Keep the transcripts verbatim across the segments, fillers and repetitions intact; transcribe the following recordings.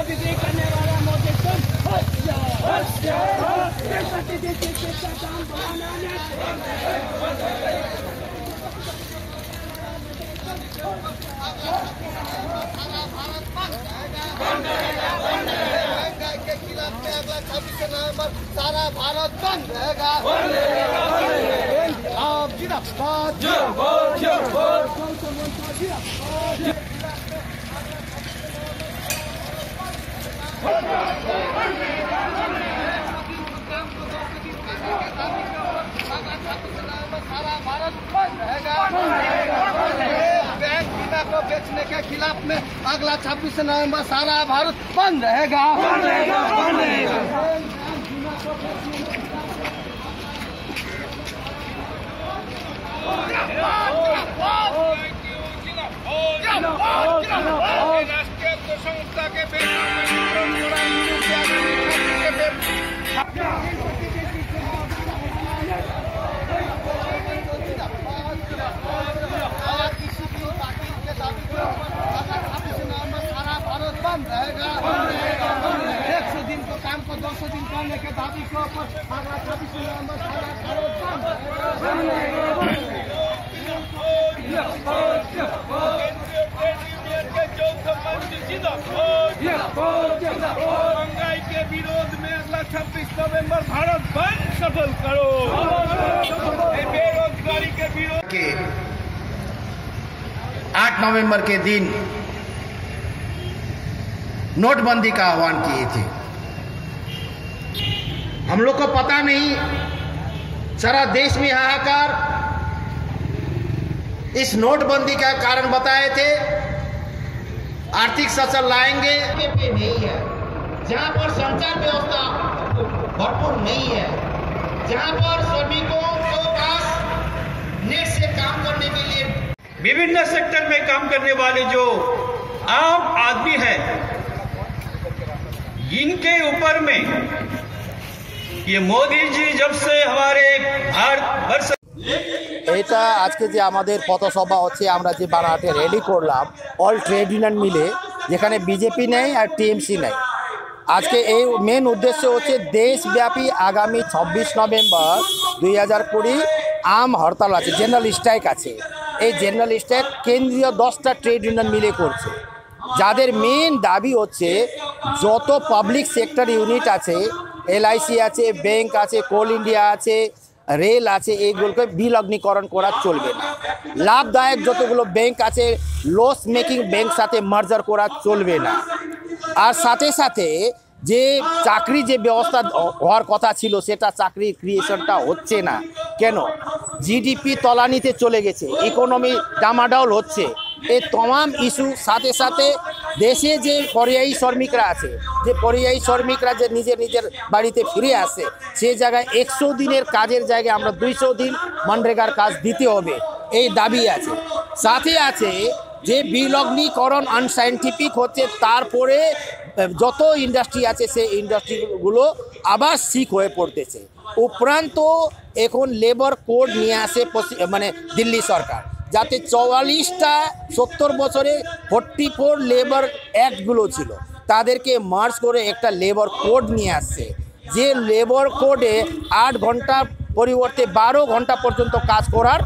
बिक्री करने वाला मोदी तुम हट जाओ, हट जाओ। प्रतिनिधि के दाम बढ़ाना के खिलाफ में अगला छब्बीस नवंबर सारा भारत बंद रहेगा। आप जिंदाबाद, जिंदाबाद, जिंदाबाद। सारा भारत बंद रहेगा। बैंक बीमा को बेचने के खिलाफ में अगला छब्बीस नवंबर सारा भारत बंद रहेगा। राष्ट्रीय संस्था के एक सौ दिन को काम को दो सौ दिन करने के दावी के ऊपर अगला छब्बीस नवंबर सारा भारत महंगाई के विरोध में अगला छब्बीस नवंबर भारत बंद सफल करो। बेरोजगारी के विरोध के आठ नवंबर के दिन नोटबंदी का आह्वान किए थे। हम लोग को पता नहीं, सारा देश में हाहाकार इस नोटबंदी का कारण बताए थे। आर्थिक सचल लाएंगे पे नहीं है, जहां पर संचार व्यवस्था भरपूर नहीं है, जहां पर श्रमिकों के पास नेट से काम करने के लिए विभिन्न सेक्टर में काम करने वाले जो आम आदमी है, इनके ऊपर में ये मोदी जी जब से हमारे भारत वर्ष এটা আজকে যে আমাদের পথসভা হচ্ছে, আমরা যে বানাহাটে র্যালি করলাম অল ট্রেড ইউনিয়ন মিলে, যেখানে বিজেপি নেই আর টিএমসি নেই। আজকে এই মেন উদ্দেশ্য হচ্ছে দেশব্যাপী আগামী ছাব্বিশ নভেম্বর দুই হাজার কুড়ি আম হরতাল আছে, জেনারেল স্ট্রাইক আছে। এই জেনারেল স্ট্রাইক কেন্দ্রীয় দশটা ট্রেড ইউনিয়ন মিলে করছে, যাদের মেন দাবি হচ্ছে যত পাবলিক সেক্টর ইউনিট আছে, এলআইসি আছে, ব্যাংক আছে, কোল ইন্ডিয়া আছে, রেল আছে, এইগুলোকে বিলগ্নীকরণ করা চলবে না। লাভদায়ক যতগুলো ব্যাংক আছে লস মেকিং ব্যাংক সাথে মার্জার করা চলবে না। আর সাথে সাথে যে চাকরি যে ব্যবস্থা হওয়ার কথা ছিল সেটা চাকরি ক্রিয়েশনটা হচ্ছে না। কেন? জিডিপি তলানিতে চলে গেছে, ইকোনমি ডামাডাউল হচ্ছে। এই तमाम ইস্যু সাথে সাথে দেশে যে পরিযায়ী শ্রমিকরা আছে, যে পরিযায়ী শ্রমিকরা যে নিজের নিজের বাড়িতে ফিরে আসে, সে জায়গায় একশো দিনের কাজের জায়গায় আমরা দুইশো দিন মনরেগার কাজ দিতে হবে, এই দাবি আছে। সাথে আছে যে বিলগ্নীকরণ আনসাইন্টিফিক হচ্ছে, তারপরে যত ইন্ডাস্ট্রি আছে সেই ইন্ডাস্ট্রিগুলো আবার সিক হয়ে পড়তেছে। উপরান্ত এখন লেবার কোড নিয়ে আসে মানে দিল্লি সরকার, যাতে চৌয়াল্লিশটা সত্তর বছরে ফোর্টি ফোর লেবার অ্যাক্টগুলো ছিল তাদেরকে মার্জ করে একটা লেবার কোড নিয়ে আসছে, যে লেবার কোডে আট ঘন্টা পরিবর্তে বারো ঘন্টা পর্যন্ত কাজ করার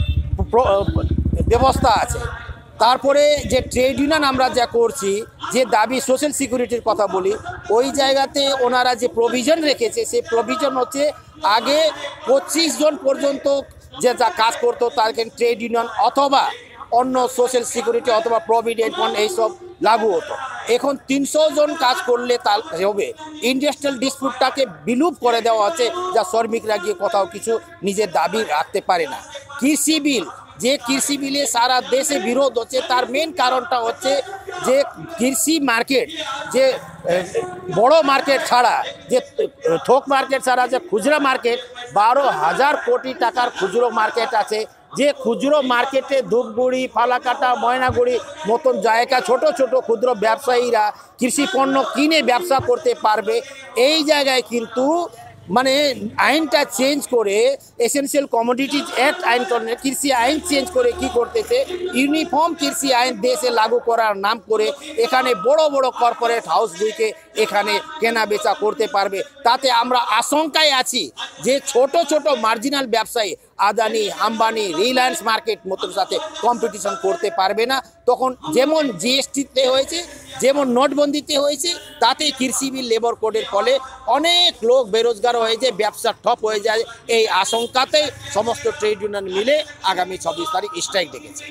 ব্যবস্থা আছে। তারপরে যে ট্রেড ইউনিয়ন আমরা যা করছি, যে দাবি সোশ্যাল সিকিউরিটির কথা বলি, ওই জায়গাতে ওনারা যে প্রভিশন রেখেছে সেই প্রভিশন হচ্ছে আগে পঁচিশ জন পর্যন্ত যে যা কাজ করতো তাদেরকে ট্রেড ইউনিয়ন অথবা অন্য সোশ্যাল সিকিউরিটি অথবা প্রভিডেন্ট ফান্ড এইসব লাগু হতো। এখন তিনশো জন কাজ করলে তা হবে। ইন্ডাস্ট্রিয়াল ডিসপিউটটাকে বিলুপ করে দেওয়া হচ্ছে, যা শ্রমিকরা গিয়ে কোথাও কিছু নিজের দাবি রাখতে পারে না। কৃষি বিল, যে কৃষি বিলে সারা দেশে বিরোধ হচ্ছে, তার মেন কারণটা হচ্ছে যে কৃষি মার্কেট, যে বড় মার্কেট ছাড়া, যে থোক মার্কেট ছাড়া যে খুচরা মার্কেট, বারো হাজার কোটি টাকার খুচরো মার্কেট আছে, যে খুচরো মার্কেটে ধূপগুড়ি, ফালাকাটা, ময়নাগুড়ি মতন জায়গা ছোট ছোট ক্ষুদ্র ব্যবসায়ীরা কৃষি পণ্য কিনে ব্যবসা করতে পারবে। এই জায়গায় কিন্তু মানে আইনটা চেঞ্জ করে এসেনশিয়াল কমোডিটিজ অ্যাক্ট আইন করে কৃষি আইন চেঞ্জ করে কি করতেছে, ইউনিফর্ম কৃষি আইন দেশে লাগু করার নাম করে এখানে বড় বড় কর্পোরেট হাউস দুইকে এখানে কেনা বেচা করতে পারবে। তাতে আমরা আশঙ্কায় আছি যে ছোট ছোট মার্জিনাল ব্যবসায়ী আদানি আম্বানি রিলায়েন্স মার্কেট মতন সাথে কম্পিটিশন করতে পারবে না। তখন যেমন জিএসটিতে হয়েছে, যেমন নোটবন্দিতে হয়েছে, তাতে কৃষি বিল লেবার কোডের ফলে অনেক লোক বেরোজগার হয়ে যায়, ব্যবসা ঠপ হয়ে যায়। এই আশঙ্কাতে সমস্ত ট্রেড ইউনিয়ন মিলে আগামী ছাব্বিশ তারিখ স্ট্রাইক ডেকেছে।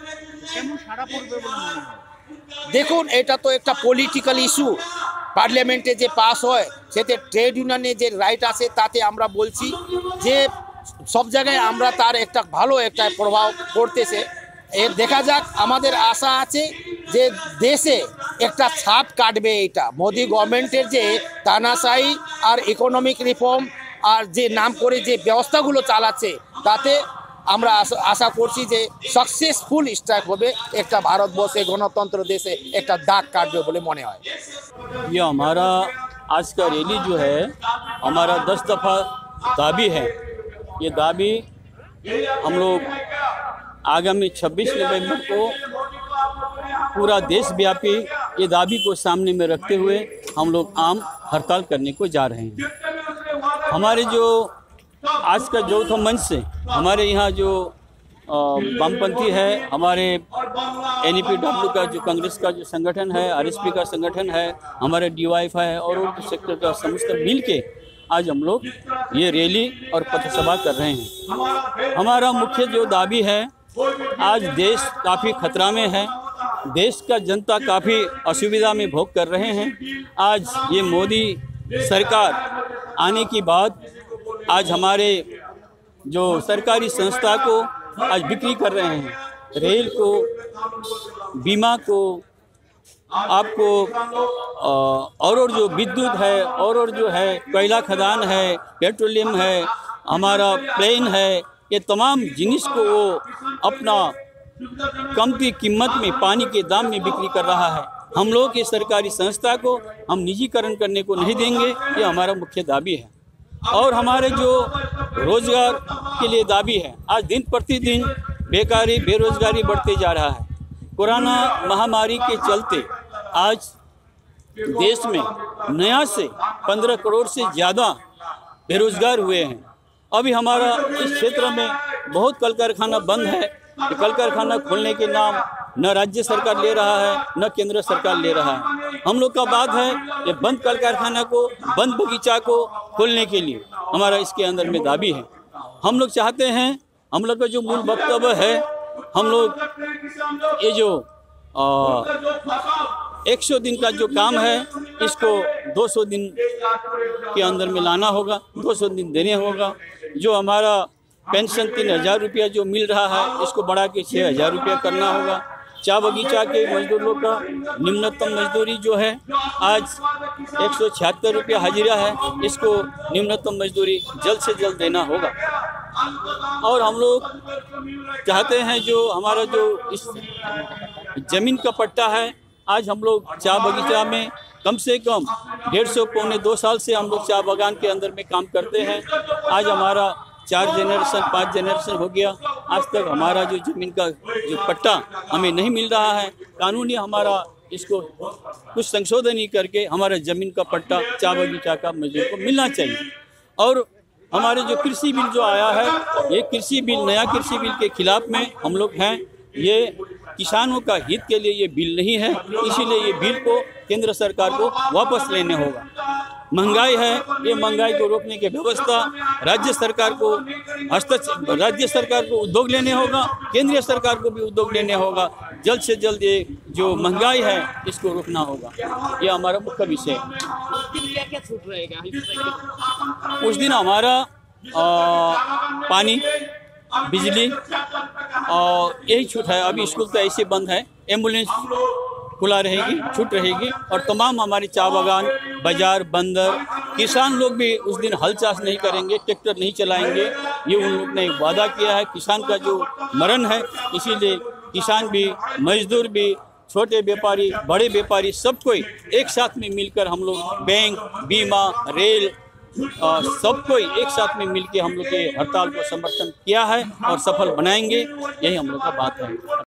দেখুন, এটা তো একটা পলিটিক্যাল ইস্যু। পার্লামেন্টে যে পাস হয় সেতে ট্রেড ইউনিয়নে যে রাইট আছে, তাতে আমরা বলছি যে সব জায়গায় আমরা তার একটা ভালো একটা প্রভাব পড়তেছে। এর দেখা যাক, আমাদের আশা আছে যে দেশে একটা ছাপ কাটবে। এটা মোদি গভর্নমেন্টের যে তানাশাহি আর ইকোনমিক রিফর্ম আর যে নাম করে যে ব্যবস্থাগুলো চালাচ্ছে, তাতে আমরা আশা করছি যে সাকসেসফুল স্ট্রাইক হবে, একটা ভারতবর্ষে গণতন্ত্র দেশে একটা দাগ কাটবে বলে মনে হয়। ये हमारा आज का रैली जो है हमारा दस दफ़ा दाबी है। ये दाबी हम लोग आगामी छब्बीस नवंबर को पूरा देशव्यापी ये दाबी को सामने में रखते हुए हम लोग आम हड़ताल करने को जा रहे हैं। हमारे जो आज का चौथा मंच से हमारे यहाँ जो वामपंथी है, हमारे एन ई पी डब्ल्यू का जो कांग्रेस का जो संगठन है, आर एस पी का संगठन है, हमारे डी वाई एफ है और सेक्टर का समस्त मिल के आज हम लोग ये रैली और पथसभा कर रहे हैं। हमारा मुख्य जो दाबी है, आज देश काफ़ी खतरा में है, देश का जनता काफ़ी असुविधा में भोग कर रहे हैं। आज ये मोदी सरकार आने की बाद आज हमारे जो सरकारी संस्था को आज बिक्री कर रहे हैं, रेल को, बीमा को, आपको और और जो विद्युत है और और जो है कोयला खदान है, पेट्रोलियम है, हमारा प्लेन है, ये तमाम जिनिस को वो अपना कमती कीमत में पानी के दाम में बिक्री कर रहा है। हम लोग ये सरकारी संस्था को हम निजीकरण करने को नहीं देंगे, ये हमारा मुख्य दाबी है। और हमारे जो रोज़गार के लिए दाबी है, आज दिन प्रतिदिन बेकारी बेरोज़गारी बढ़ते जा रहा है। कोरोना महामारी के चलते आज देश में नया से पंद्रह करोड़ से ज़्यादा बेरोज़गार हुए हैं। अभी हमारा इस क्षेत्र में बहुत कल कारखाना बंद है। ये कल कारखाना खोलने के नाम न राज्य सरकार ले रहा है, न केंद्र सरकार ले रहा है। हम लोग का बात है कि बंद कल कारखाना को, बंद बगीचा को खोलने के लिए हमारा इसके अंदर में दाबी है। हम लोग चाहते हैं, हम लोग का जो मूल वक्तव्य है, हम लोग ये जो एक सौ दिन का जो काम है, इसको दो सौ दिन के अंदर में लाना होगा, दो सौ दिन देने होगा। जो हमारा पेंशन तीन हज़ार रुपया जो मिल रहा है, इसको बढ़ा के छः हज़ार रुपया करना होगा। चा बगीचा के मजदूरों का निम्नतम मजदूरी जो है आज एक सौ छिहत्तर रुपया हाजिरा है, इसको निम्नतम मजदूरी जल्द से जल्द देना होगा। और हम लोग चाहते हैं जो हमारा जो इस ज़मीन का पट्टा है, आज हम लोग चा बगीचा में कम से कम डेढ़ सौ पौने दो साल से हम लोग चा बागान के अंदर में काम करते हैं। आज हमारा चार जनरेशन पाँच जनरेशन हो गया, आज तक हमारा जो ज़मीन का जो पट्टा हमें नहीं मिल रहा है। कानूनी हमारा इसको कुछ संशोधन ही करके हमारा ज़मीन का पट्टा चा बगीचा का मजदूर को मिलना चाहिए। और हमारे जो कृषि बिल जो आया है, ये कृषि बिल नया कृषि बिल के खिलाफ में हम लोग हैं। ये किसानों का हित के लिए ये बिल नहीं है, इसीलिए ये बिल को केंद्र सरकार को वापस लेने होगा। महंगाई है, ये महंगाई को रोकने की व्यवस्था राज्य सरकार को हस्तक्षेप राज्य सरकार को उद्योग लेने होगा, केंद्रीय सरकार को भी उद्योग लेने होगा। जल्द से जल्द ये जो महंगाई है, इसको रोकना होगा। ये हमारा मुख्य विषय है। क्या छूट रहेगा उस दिन हमारा आ, पानी, बिजली और यही छूट है। अभी स्कूल तो ऐसे बंद है, एम्बुलेंस खुला रहेगी, छूट रहेगी। और तमाम हमारे चाय बागान, बाजार, बंदर, किसान लोग भी उस दिन हल चाष नहीं करेंगे, ट्रैक्टर नहीं चलाएंगे। ये उन लोग ने वादा किया है। किसान का जो मरण है, इसीलिए किसान भी, मजदूर भी, छोटे व्यापारी, बड़े व्यापारी, सब कोई एक साथ में मिलकर हम लोग बैंक, बीमा, रेल, अ, सबको एक साथ में मिलके हम लोग के हड़ताल को समर्थन किया है और सफल बनाएंगे, यही हम लोग का बात है।